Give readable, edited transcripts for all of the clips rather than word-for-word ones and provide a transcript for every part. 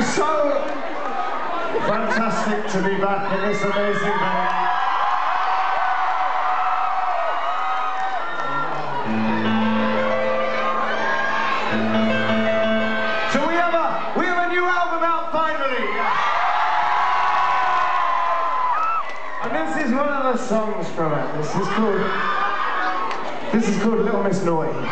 So fantastic to be back in this amazing venue. So we have a new album out finally. And this is one of the songs from it. This is called Little Miss Naughty.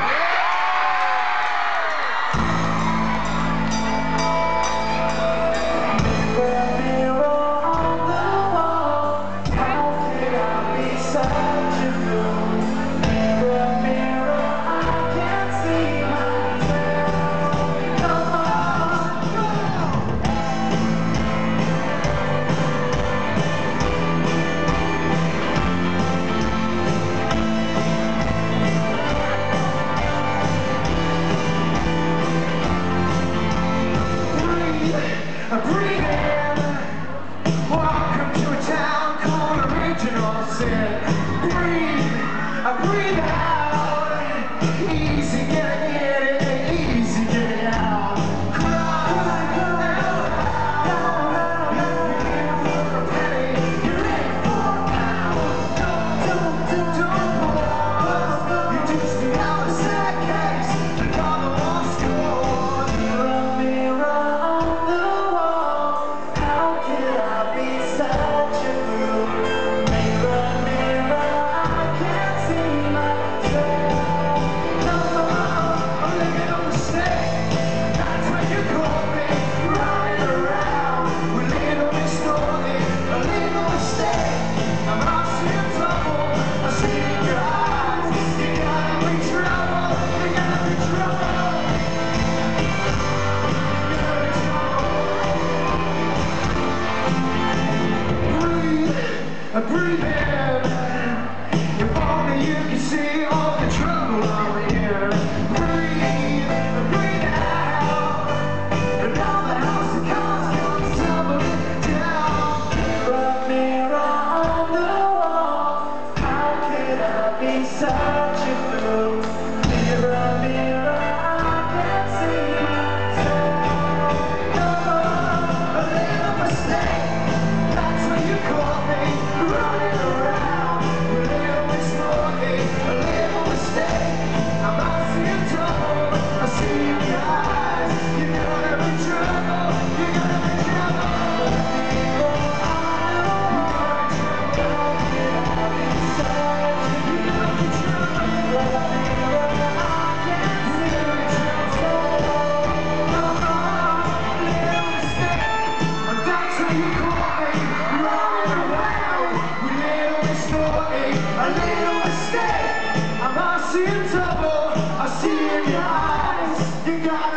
Breathe out, easy getting in, easy getting out. Cry out, you're in for a penny, you're in for a pound. Don't pause, you just be out of sad case, you got the lost scores. Mirror, mirror on the wall, how could I be such a fool? Mirror, mirror, I can't see. Breathe in, if only you can see all the trouble over here. Breathe out, and all the house of cards comes tumbling down. Mirror, mirror on the wall, how could I be such a fool? Mirror, mirror, I can't see myself. No, a little mistake, that's when you caught me. Running around, a little Miss Naughty, a little mistake. I'm not seeing trouble, I see you guys. You're gonna be trouble, you're gonna be trouble. People I know, you're gonna be such. You're gonna be trouble. I can't see trouble. No, little mistake, that's how you caught me. Running around. A little mistake, I'm not seeing trouble, I see in your eyes, you got